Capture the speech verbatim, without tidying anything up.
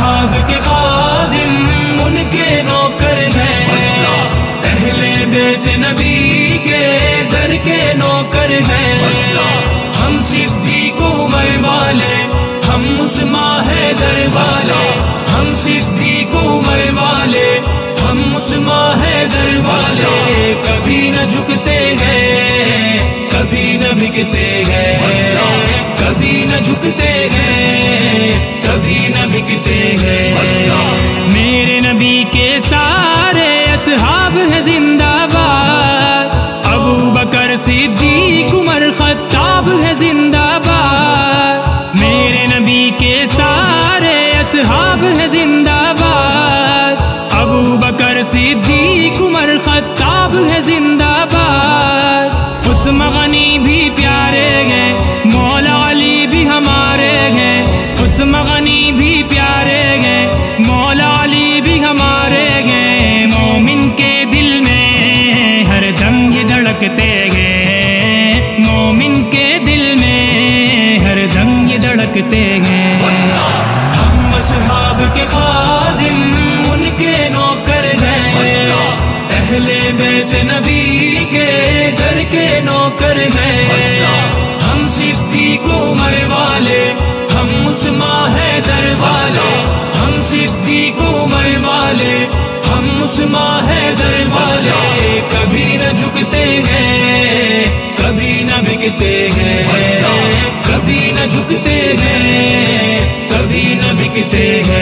اصحاب کے خادم ان کے نوکر ہیں، اہل بیت نبی کے در کے نوکر ہیں، ہم صدیق عمر والے، ہم عثمان حیدر والے، ہم صدیق عمر والے، ہم عثمان حیدر والے، کبھی نہ جھکتے ہیں، کبھی نہ بکتے ہیں، کبھی نہ جھکتے ہیں، کبھی نہ بکتے ہیں۔ میرے نبی کے سارے اصحاب ہیں زندہ باد، ابو بکر صدیق عمر خطاب ہے زندہ باد، میرے نبی کے سارے اصحاب ہیں زندہ باد، ابو بکر صدیق عمر خطاب ہے زندہ باد، عثمان غنی بھی پیارے ہیں، مولا علی بھی ہمارے ہیں، عثمان غنی بھی پیارے ہیں، مولا علی بھی ہمارے ہیں، مومن کے دل میں ہر دم یہ دھڑکتے ہیں، مومن کے دل میں ہر دم یہ دھڑکتے ہیں۔ ہم اصحاب کے خادم ان کے نوکر ہیں، اہل بیت نبی کے در کے نوکر ہیں، ہم صدیق عمر والے، ہم عثمان حیدر والے، ہم صدیق عمر والے، ہم عثمان حیدر والے، کبھی نہ جھکتے ہیں، کبھی نہ بکتے ہیں، کبھی نہ جھکتے ہیں، کبھی نہ بکتے ہیں۔